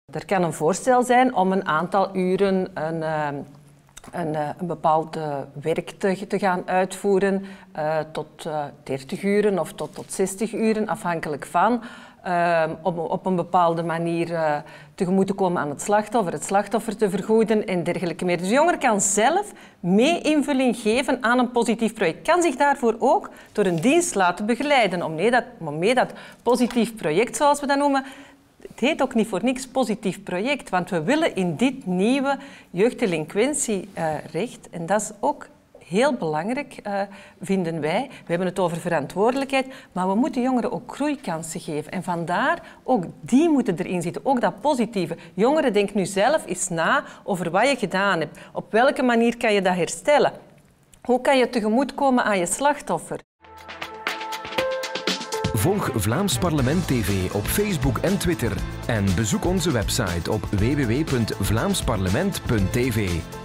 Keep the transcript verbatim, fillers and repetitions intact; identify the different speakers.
Speaker 1: Er kan een voorstel zijn om een aantal uren een, een, een bepaald werk te, te gaan uitvoeren, uh, tot uh, dertig uren of tot, tot zestig uren, afhankelijk van. Uh, om op een bepaalde manier uh, tegemoet te komen aan het slachtoffer, het slachtoffer te vergoeden en dergelijke meer. Dus de jongere kan zelf mee invulling geven aan een positief project. Kan zich daarvoor ook door een dienst laten begeleiden om mee dat, om mee dat positief project, zoals we dat noemen. Het heet ook niet voor niks positief project, want we willen in dit nieuwe jeugddelinquentierecht, en dat is ook heel belangrijk, uh, vinden wij. We hebben het over verantwoordelijkheid, maar we moeten jongeren ook groeikansen geven. En vandaar, ook die moeten erin zitten, ook dat positieve. Jongeren, denk nu zelf eens na over wat je gedaan hebt. Op welke manier kan je dat herstellen? Hoe kan je tegemoetkomen aan je slachtoffer?
Speaker 2: Volg Vlaams Parlement T V op Facebook en Twitter en bezoek onze website op w w w punt vlaams parlement punt t v.